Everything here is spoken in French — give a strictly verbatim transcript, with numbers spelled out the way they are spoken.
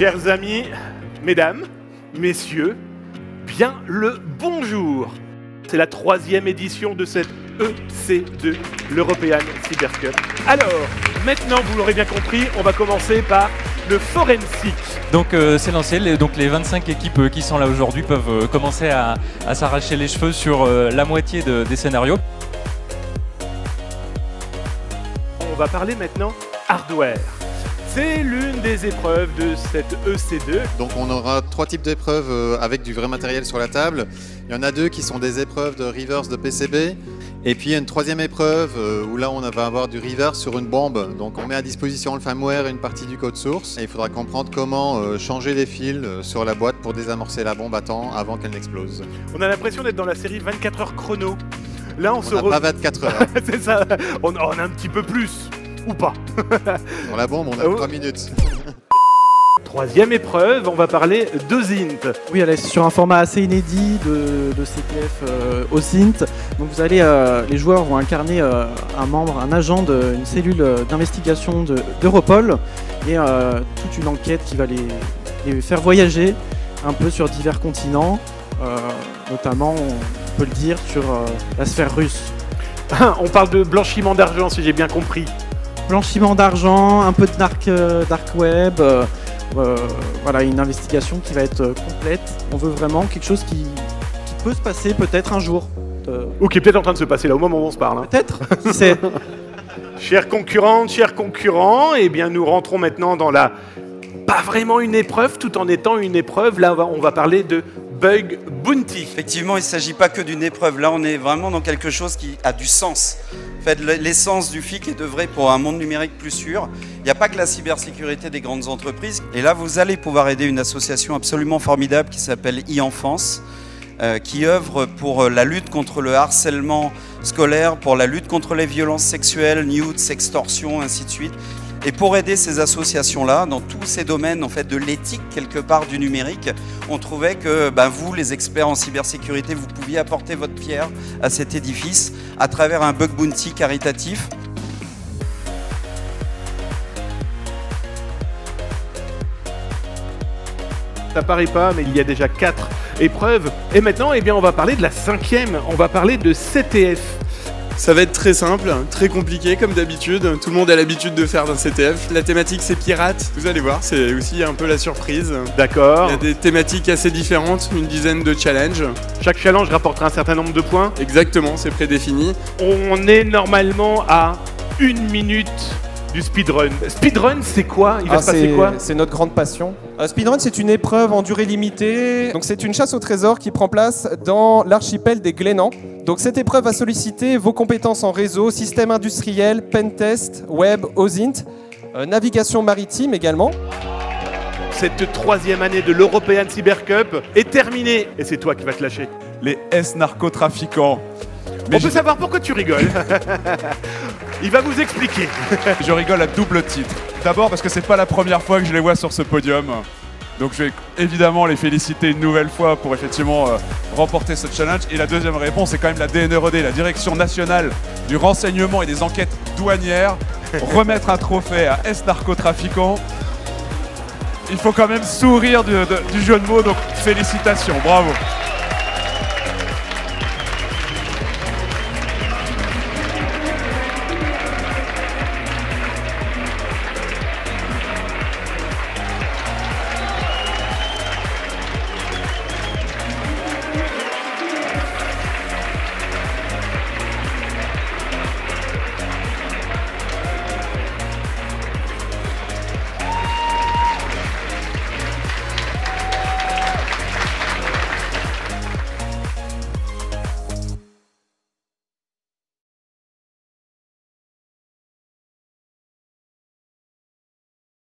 Chers amis, mesdames, messieurs, bien le bonjour. C'est la troisième édition de cette E C deux, l'European Cyber Cup. Alors, maintenant, vous l'aurez bien compris, on va commencer par le forensic. Donc euh, c'est lancé, les, donc les vingt-cinq équipes euh, qui sont là aujourd'hui peuvent euh, commencer à, à s'arracher les cheveux sur euh, la moitié de, des scénarios. On va parler maintenant hardware. C'est l'une des épreuves de cette E C deux. Donc on aura trois types d'épreuves avec du vrai matériel sur la table. Il y en a deux qui sont des épreuves de reverse de P C B. Et puis il y a une troisième épreuve où là on va avoir du reverse sur une bombe. Donc on met à disposition le firmware et une partie du code source. Et il faudra comprendre comment changer les fils sur la boîte pour désamorcer la bombe à temps avant qu'elle n'explose. On a l'impression d'être dans la série vingt-quatre heures chrono. Là on, on se n'a re... pas vingt-quatre heures. C'est ça, on, on a un petit peu plus. Ou pas. Dans la bombe, on a trois minutes. Troisième épreuve, on va parler d'OSINT. Oui, elle est sur un format assez inédit de, de C T F euh, OSINT. Donc vous allez, euh, les joueurs vont incarner euh, un membre, un agent d'une cellule d'investigation d'Europol et euh, toute une enquête qui va les, les faire voyager un peu sur divers continents, euh, notamment, on peut le dire, sur euh, la sphère russe. On parle de blanchiment d'argent, si j'ai bien compris. Blanchiment d'argent, un peu de dark, euh, dark web, euh, euh, voilà, une investigation qui va être euh, complète. On veut vraiment quelque chose qui, qui peut se passer peut-être un jour. Euh... Ou qui est peut-être en train de se passer là au moment où on se parle. Hein. Peut-être, qui sait. Chers concurrentes, chers concurrents, eh bien nous rentrons maintenant dans la... pas vraiment une épreuve, tout en étant une épreuve. Là, on va, on va parler de Bug Bounty. Effectivement, il ne s'agit pas que d'une épreuve. Là, on est vraiment dans quelque chose qui a du sens. En fait, l'essence du F I C est d'œuvrer pour un monde numérique plus sûr. Il n'y a pas que la cybersécurité des grandes entreprises. Et là, vous allez pouvoir aider une association absolument formidable qui s'appelle e-Enfance, euh, qui œuvre pour la lutte contre le harcèlement scolaire, pour la lutte contre les violences sexuelles, nudes, sextorsion, ainsi de suite. Et pour aider ces associations-là, dans tous ces domaines en fait, de l'éthique, quelque part, du numérique, on trouvait que ben, vous, les experts en cybersécurité, vous pouviez apporter votre pierre à cet édifice à travers un bug bounty caritatif. Ça paraît pas, mais il y a déjà quatre épreuves. Et maintenant, eh bien, on va parler de la cinquième. On va parler de C T F. Ça va être très simple, très compliqué comme d'habitude. Tout le monde a l'habitude de faire d'un C T F. La thématique c'est pirate, vous allez voir, c'est aussi un peu la surprise. D'accord. Il y a des thématiques assez différentes, une dizaine de challenges. Chaque challenge rapportera un certain nombre de points. Exactement, c'est prédéfini. On est normalement à une minute du speedrun. Speedrun, c'est quoi? Il va ah, se passer quoi? C'est notre grande passion. Euh, speedrun, c'est une épreuve en durée limitée. Donc, c'est une chasse au trésor qui prend place dans l'archipel des Glénans. Donc, cette épreuve va solliciter vos compétences en réseau, système industriel, pentest, web, OSINT, euh, navigation maritime également. Cette troisième année de l'European Cyber Cup est terminée. Et c'est toi qui vas te lâcher. Les S-narcotrafiquants. Mais On je... peut savoir pourquoi tu rigoles. Il va vous expliquer. Je rigole à double titre. D'abord parce que c'est pas la première fois que je les vois sur ce podium. Donc je vais évidemment les féliciter une nouvelle fois pour effectivement euh, remporter ce challenge. Et la deuxième réponse, c'est quand même la D N R E D, la Direction Nationale du Renseignement et des Enquêtes Douanières. Remettre un trophée à S-narcotrafiquants. Il faut quand même sourire du, de, du jeu de mots, donc félicitations, bravo.